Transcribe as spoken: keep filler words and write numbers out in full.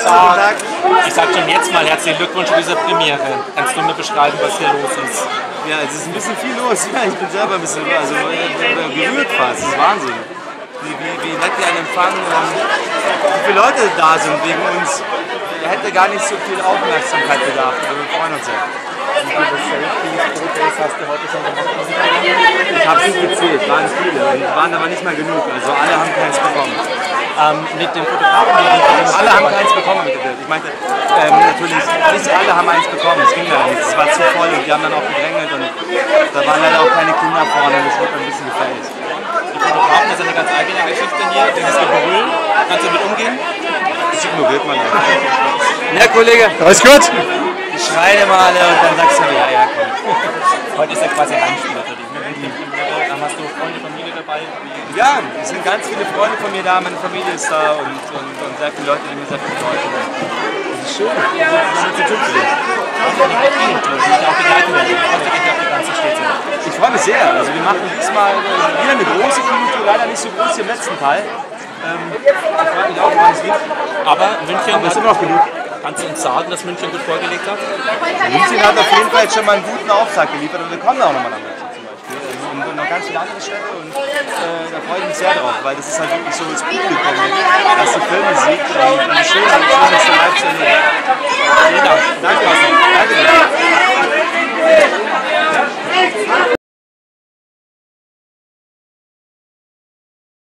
sag, ich sag schon jetzt mal herzlichen Glückwunsch zu dieser Premiere. Kannst du mir beschreiben, was hier los ist? Ja, es ist ein bisschen viel los. Ja, ich bin selber ein bisschen also, äh, gerührt fast. Das ist Wahnsinn. Wie, wie, wie nett die einen empfangen, ähm, wie viele Leute da sind wegen uns. Er hätte gar nicht so viel Aufmerksamkeit bedarf, aber wir freuen uns sehr. Wie viele Selfies-Fotos hast du heute schon gemacht? Ich habe es nicht gezählt, waren viele, waren aber nicht mal genug. Also alle haben keins bekommen. Ähm, mit dem Fotografen? Alle haben keins bekommen mit dem Bild. Ich meinte, ähm, natürlich, nicht alle haben eins bekommen, es ging leider nicht. Es war zu voll und die haben dann auch gedrängelt und da waren leider auch keine Kinder vorne und das wurde ein bisschen gefällt. Die Fotografen, das ist eine ganz eigene Geschichte hier, dieses Gebrüll. Kannst du damit umgehen? Das ignoriert man ja. Ja, Kollege. Alles gut? Ich schreie mal alle und dann sagst du mir, ja, ja, komm. Heute ist ja quasi Heimspiel für dich. Dann hast du Freunde, Familie dabei. Ja, es sind ganz viele Freunde von mir da, meine Familie ist da und, und, und sehr viele Leute, die mir sehr viel bedeuten. Das ist schön. Das ist schön zu tun für dich. Ich freue mich sehr. Also wir machen diesmal wieder eine große Kultur, leider nicht so groß wie im letzten Teil. Ähm, ich freue mich auch, woran es liegt. Aber München, Aber es ist immer noch genug. Kannst du uns sagen, dass München gut vorgelegt hat? München hat auf jeden Fall jetzt schon mal einen guten Auftrag geliefert und wir kommen auch nochmal nach München zum Beispiel. Und, und noch ganz viele andere Städte und äh, da freue ich mich sehr drauf, weil das ist halt wirklich so das Publikum, dass die Filme sieht und, und schön, schön, dass